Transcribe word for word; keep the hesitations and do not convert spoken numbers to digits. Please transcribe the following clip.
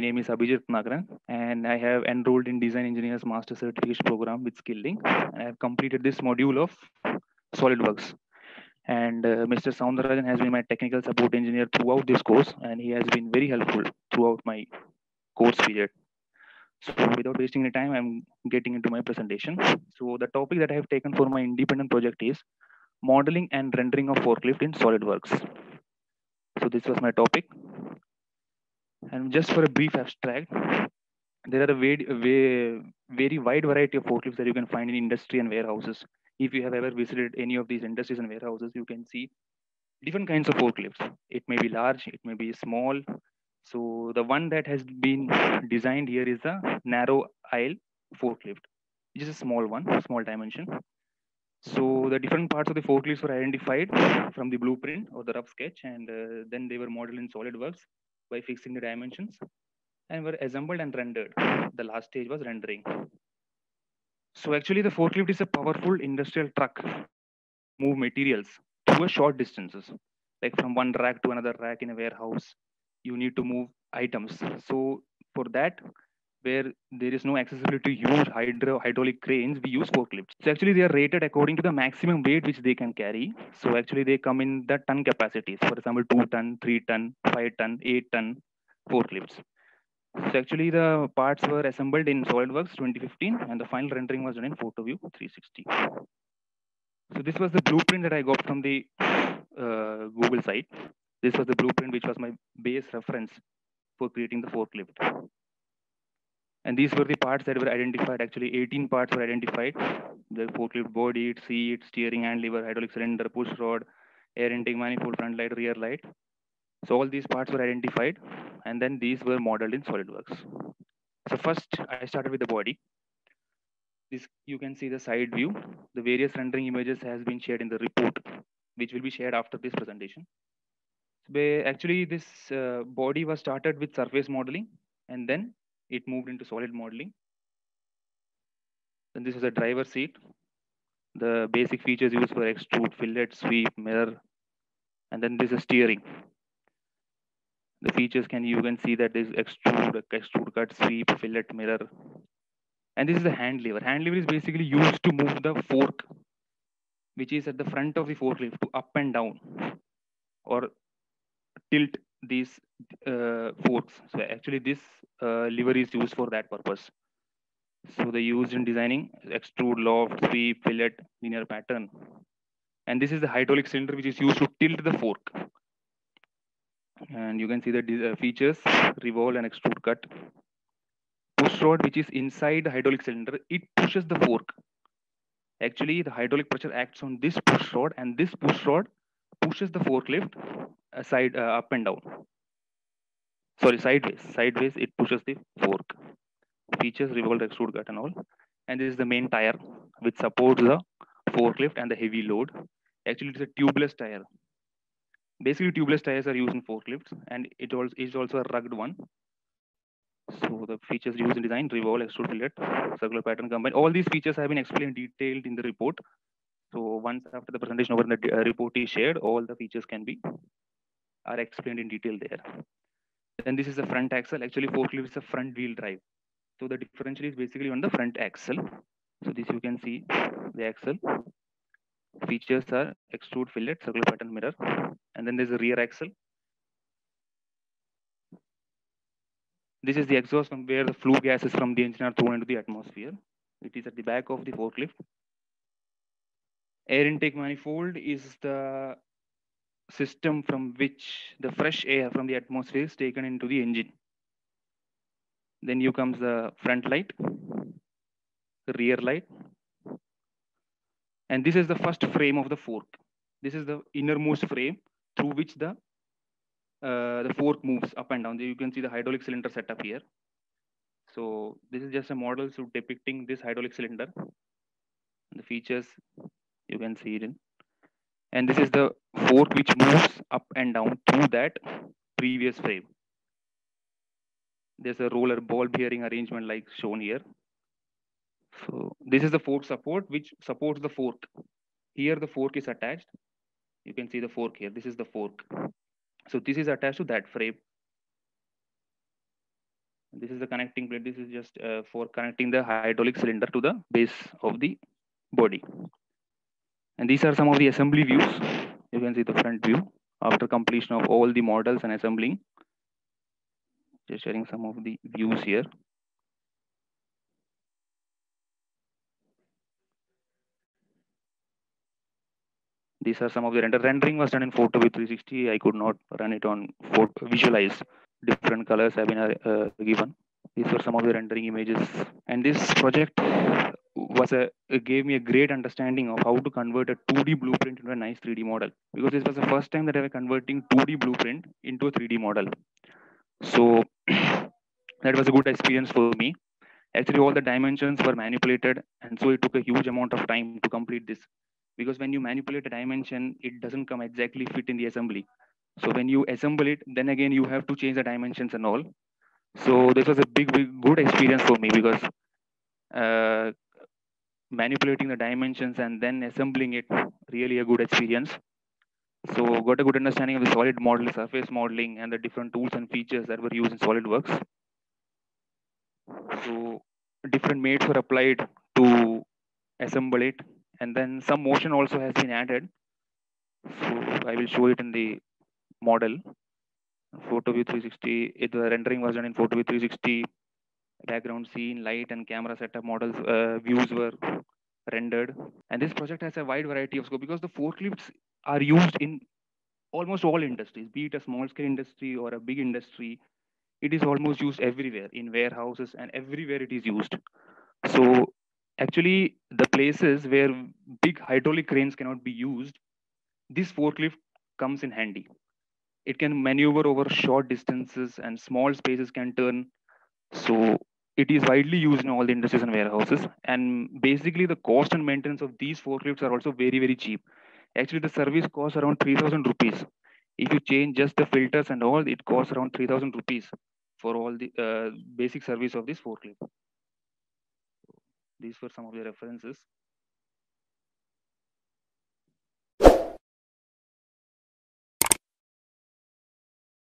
name is Abhijit Nagaran, and I have enrolled in Design Engineers Master Certification Program with SkillLink. And I have completed this module of SolidWorks. And uh, Mister Soundarajan has been my technical support engineer throughout this course, and he has been very helpful throughout my course period. So without wasting any time, I'm getting into my presentation. So the topic that I have taken for my independent project is modeling and rendering of forklift in SolidWorks. So this was my topic. And just for a brief abstract, there are a very, very, very wide variety of forklifts that you can find in industry and warehouses. If you have ever visited any of these industries and warehouses, you can see different kinds of forklifts. It may be large, it may be small. So the one that has been designed here is the narrow aisle forklift, which is a small one, small dimension. So the different parts of the forklifts were identified from the blueprint or the rough sketch, and uh, then they were modeled in SolidWorks by fixing the dimensions and were assembled and rendered. The last stage was rendering. So actually the forklift is a powerful industrial truck used to move materials through a short distances, like from one rack to another rack in a warehouse. You need to move items. So for that, where there is no accessibility to huge hydro hydraulic cranes, we use forklifts. So actually they are rated according to the maximum weight which they can carry. So actually they come in the ton capacities. For example, two ton, three ton, five ton, eight ton forklifts. So actually the parts were assembled in SolidWorks twenty fifteen and the final rendering was done in PhotoView three sixty. So this was the blueprint that I got from the uh, Google site. This was the blueprint which was my base reference for creating the forklift. And these were the parts that were identified. Actually, eighteen parts were identified. The forklift body, seat, steering hand lever, hydraulic cylinder, push rod, air intake manifold, front light, rear light. So all these parts were identified, and then these were modeled in SolidWorks. So first, I started with the body. This you can see the side view. The various rendering images has been shared in the report, which will be shared after this presentation. So actually, this uh, body was started with surface modeling, and then it moved into solid modeling. Then this is a driver seat. The basic features used for extrude, fillet, sweep, mirror, and then this is steering. The features can you can see that is extrude, extrude cut, sweep, fillet, mirror, and this is the hand lever. Hand lever is basically used to move the fork, which is at the front of the forklift, to up and down or tilt these uh, forks. So actually, this uh, lever is used for that purpose. So they used in designing extrude, loft, sweep, fillet, linear pattern. And this is the hydraulic cylinder which is used to tilt the fork. And you can see the uh, features, revolve and extrude cut. Push rod which is inside the hydraulic cylinder, it pushes the fork. Actually, the hydraulic pressure acts on this push rod, and this push rod pushes the forklift aside, uh, up and down. Sorry, sideways. Sideways, it pushes the fork. Features, revolve, extrude cut and all. And this is the main tire which supports the forklift and the heavy load. Actually, it's a tubeless tire. Basically, tubeless tires are used in forklifts, and it also is also a rugged one. So the features used in design, revolve, extrude, fillet, circular pattern combine. All these features have been explained detailed in the report. So once after the presentation over the uh, report is shared, all the features can be are explained in detail there. Then this is the front axle. Actually, forklift is a front wheel drive. So the differential is basically on the front axle. So this you can see the axle. Features are extrude, fillet, circular pattern, mirror, and then there's a rear axle. This is the exhaust from where the flue gases from the engine are thrown into the atmosphere. It is at the back of the forklift. Air intake manifold is the system from which the fresh air from the atmosphere is taken into the engine. Then you comes the front light, the rear light, and this is the first frame of the fork. This is the innermost frame through which the uh, the fork moves up and down. You can see the hydraulic cylinder setup here. So this is just a model so depicting this hydraulic cylinder. The features you can see it in. And this is the fork which moves up and down through that previous frame. There's a roller ball bearing arrangement like shown here. So this is the fork support which supports the fork. Here the fork is attached. You can see the fork here. This is the fork. So this is attached to that frame. this is the connecting plate. This is just uh, for connecting the hydraulic cylinder to the base of the body. And these are some of the assembly views. You can see the front view after completion of all the models and assembling. Just sharing some of the views here. These are some of the render. Rendering was done in Photoview three sixty. I could not run it on photo, visualize. Different colors have been uh, given. These were some of the rendering images. And this project was a gave me a great understanding of how to convert a two D blueprint into a nice three D model. Because this was the first time that I was converting two D blueprint into a three D model. So that was a good experience for me. Actually, all the dimensions were manipulated, and so it took a huge amount of time to complete this. Because when you manipulate a dimension, it doesn't come exactly fit in the assembly. So when you assemble it, then again you have to change the dimensions and all. So this was a big, big good experience for me because uh, manipulating the dimensions and then assembling it, really a good experience. So got a good understanding of the solid model, surface modeling, and the different tools and features that were used in SolidWorks. So different mates were applied to assemble it, and then some motion also has been added. So I will show it in the model. Photoview three sixty, it, the rendering was done in Photoview three sixty. Background scene, light, and camera setup models uh, views were rendered. And this project has a wide variety of scope because the forklifts are used in almost all industries, be it a small scale industry or a big industry. It is almost used everywhere in warehouses and everywhere it is used. So actually, the places where big hydraulic cranes cannot be used, this forklift comes in handy. It can maneuver over short distances and small spaces can turn. So it is widely used in all the industries and warehouses. And basically, the cost and maintenance of these forklifts are also very, very cheap. Actually, the service costs around three thousand rupees. If you change just the filters and all, it costs around three thousand rupees for all the uh, basic service of this forklift. These were some of the references.